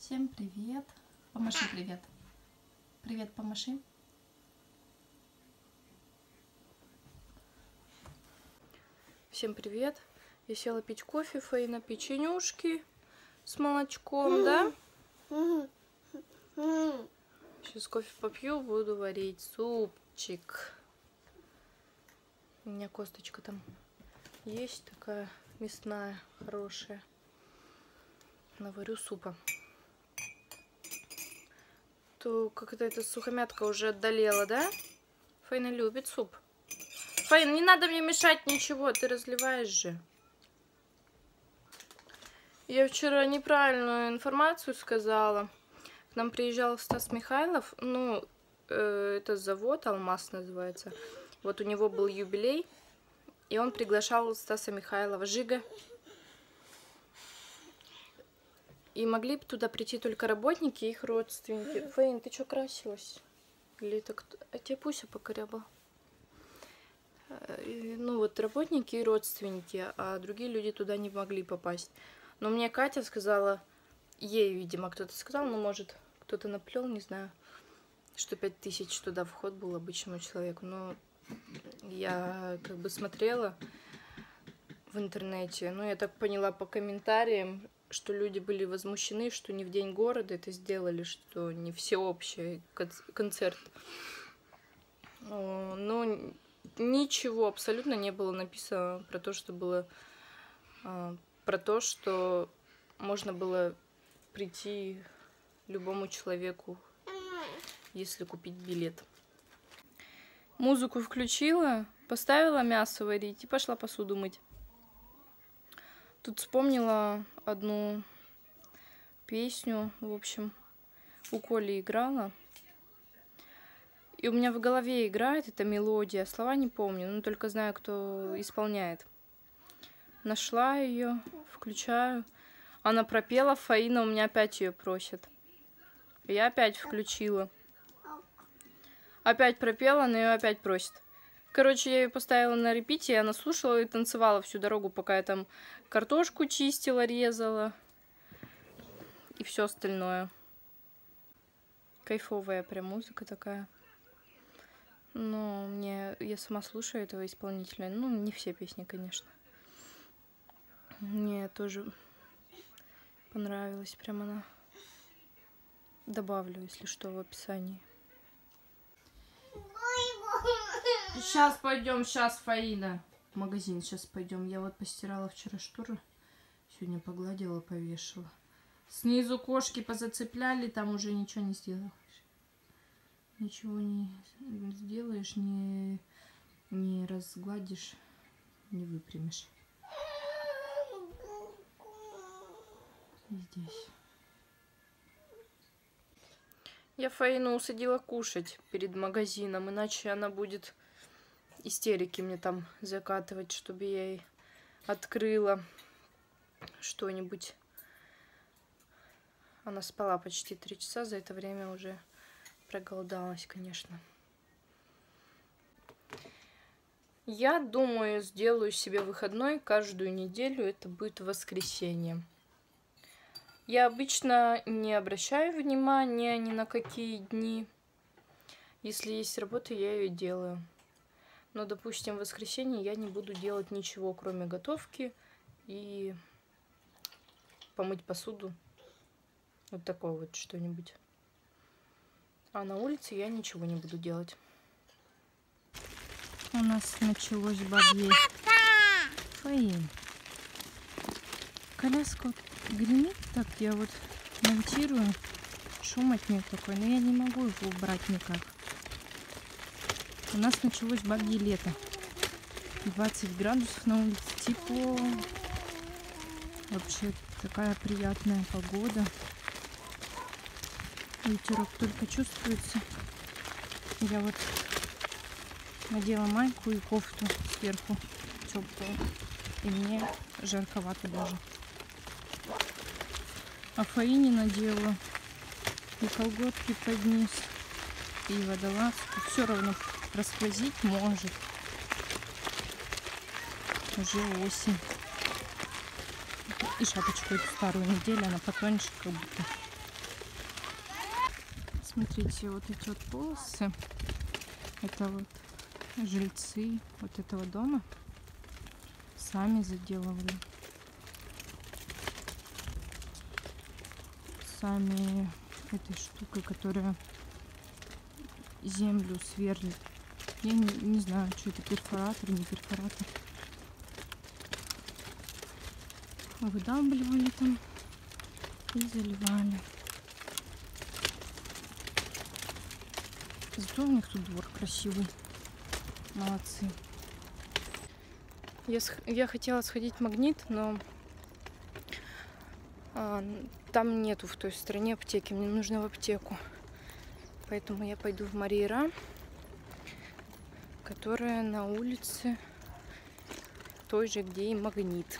Всем привет. Помаши привет. Привет, помаши. Всем привет. Я села пить кофе, Фаина печенюшки с молочком, да? Сейчас кофе попью, буду варить супчик. У меня косточка там есть такая мясная, хорошая. Наварю супа. То как-то эта сухомятка уже отдалела, да? Фаина любит суп. Фаина, не надо мне мешать ничего, ты разливаешь же. Я вчера неправильную информацию сказала. К нам приезжал Стас Михайлов, ну, это завод «Алмаз» называется. Вот у него был юбилей, и он приглашал Стаса Михайлова. Жига. И могли бы туда прийти только работники и их родственники. Фаин, ты что, красилась? Или это кто? А тебе Пуся покорябала. Ну вот работники и родственники, а другие люди туда не могли попасть. Но мне Катя сказала, ей, видимо, кто-то сказал, ну, может, кто-то наплел, не знаю, что 5000 туда вход был обычному человеку. Но я как бы смотрела в интернете, ну, я так поняла по комментариям, что люди были возмущены, что не в день города это сделали, что не всеобщий концерт. Но ничего абсолютно не было написано про то, что было, про то, что можно было прийти любому человеку, если купить билет. Музыку включила, поставила мясо варить и пошла посуду мыть. Тут вспомнила одну песню, в общем, у Коли играла. И у меня в голове играет эта мелодия, слова не помню, но только знаю, кто исполняет. Нашла ее, включаю. Она пропела, Фаина у меня опять ее просит. Я опять включила. Опять пропела, она ее опять просит. Короче, я ее поставила на репите, и она слушала и танцевала всю дорогу, пока я там картошку чистила, резала. И все остальное. Кайфовая прям музыка такая. Но я сама слушаю этого исполнителя. Ну, не все песни, конечно. Мне тоже понравилась прям она. Добавлю, если что, в описании. Сейчас пойдем, сейчас, Фаина. В магазин сейчас пойдем. Я вот постирала вчера шторы. Сегодня погладила, повешала. Снизу кошки позацепляли, там уже ничего не сделаешь. Ничего не сделаешь, не разгладишь, не выпрямишь. И здесь. Я Фаину усадила кушать перед магазином, иначе она будет истерики мне там закатывать, чтобы я ей открыла что-нибудь. Она спала почти 3 часа, за это время уже проголодалась, конечно. Я думаю, сделаю себе выходной каждую неделю, это будет воскресенье. Я обычно не обращаю внимания ни на какие дни. Если есть работа, я ее делаю. Но, допустим, в воскресенье я не буду делать ничего, кроме готовки и помыть посуду. Вот такое вот что-нибудь. А на улице я ничего не буду делать. У нас началось бабье. Фаин. Коляска гремит, так я вот монтирую. Шум от нее такой, но я не могу его убрать никак. У нас началось бабье лето. 20 градусов на улице, тепло. Вообще такая приятная погода. Ветерок только чувствуется. Я вот надела майку и кофту сверху теплую. И мне жарковато даже. А Фаине надела и колготки под низ, и водолазку. Все равно расквозить может. Уже осень. И шапочку эту старую надели, она потоньше как будто. Смотрите, вот эти вот полосы, это вот жильцы вот этого дома сами заделывали. Сами этой штукой, которая землю сверлит. Я не знаю, что это, перфоратор, не перфоратор. Выдалбливали там и заливали. Зато у них тут двор красивый. Молодцы. Я хотела сходить в Магнит, но там нету в той стране аптеки. Мне нужно в аптеку. Поэтому я пойду в Мария-Ра, которая на улице той же, где и Магнит.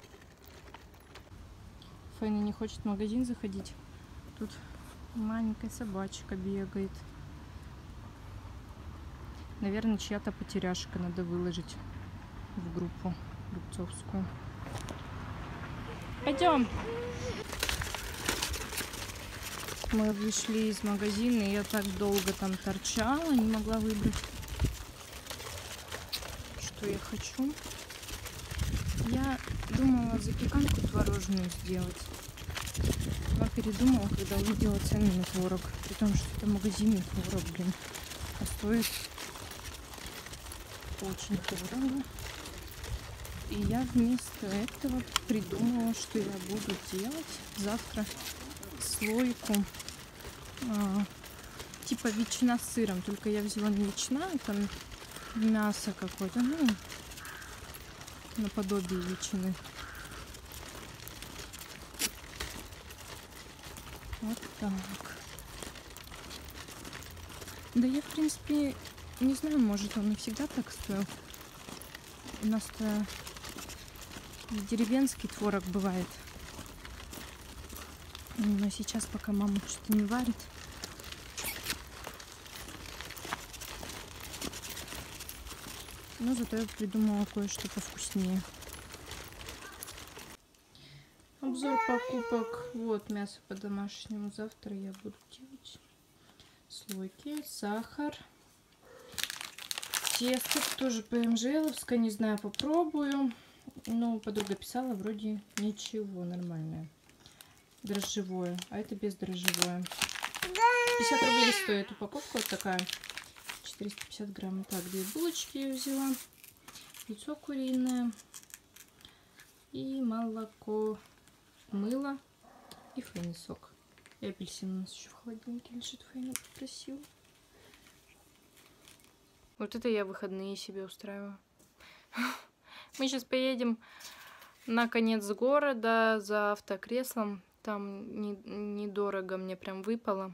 Фейна не хочет в магазин заходить. Тут маленькая собачка бегает. Наверное, чья-то потеряшка, надо выложить в группу рубцовскую. Пойдем. Мы вышли из магазина, и я так долго там торчала, не могла выбрать, что я хочу. Я думала запеканку творожную сделать, но передумала, когда увидела цены на творог. При том, что это магазинный творог, блин, а стоит очень дорого. И я вместо этого придумала, что я буду делать завтра слойку типа ветчина с сыром. Только я взяла не ветчина, а там мясо какое-то, ну, наподобие ветчины. Вот так. Да я, в принципе, не знаю, может, он и всегда так стоил. У нас-то деревенский творог бывает. Но сейчас, пока мама что-то не варит. Но зато я придумала кое-что повкуснее. Обзор покупок. Вот мясо по-домашнему. Завтра я буду делать слойки, сахар. Тесто тоже ПМЖ-овское, не знаю, попробую. Но подруга писала, вроде ничего, нормальное. Дрожжевое, а это бездрожжевое. 50 рублей стоит упаковка вот такая. 450 грамм. Так, 2 булочки я взяла. Яйцо куриное. И молоко. Мыло. И фейный сок. И апельсин у нас еще в холодильнике лежит. Фейна попросила. Вот это я выходные себе устраиваю. Мы сейчас поедем на конец города за автокреслом. Там недорого мне прям выпало.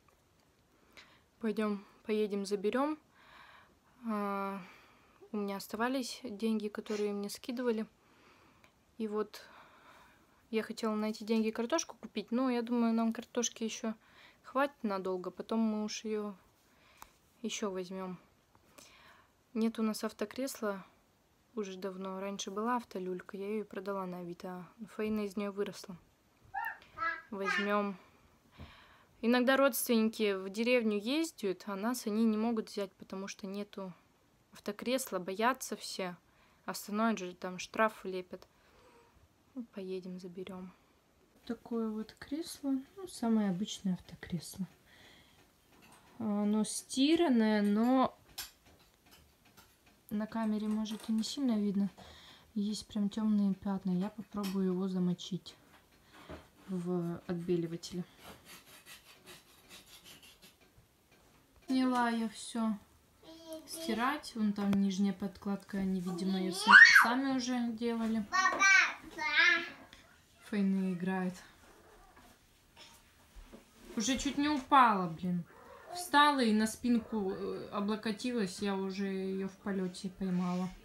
Поедем, заберем. У меня оставались деньги, которые мне скидывали. И вот я хотела на эти деньги картошку купить. Но я думаю, нам картошки еще хватит надолго. Потом мы уж ее еще возьмем. Нет у нас автокресла уже давно. Раньше была автолюлька, я ее продала на Авито. Фейна из нее выросла. Возьмем. Иногда родственники в деревню ездят, а нас они не могут взять, потому что нету автокресла, боятся все. Остановят же, там штрафы лепят. Ну, поедем, заберем. Такое вот кресло, ну, самое обычное автокресло. Оно стиранное, но на камере, может, и не сильно видно. Есть прям темные пятна. Я попробую его замочить в отбеливателе. Сняла я все стирать. Вон там нижняя подкладка, они, видимо, ее сами уже делали. Фейна играет. Уже чуть не упала, блин. Встала и на спинку облокотилась, я уже ее в полете поймала.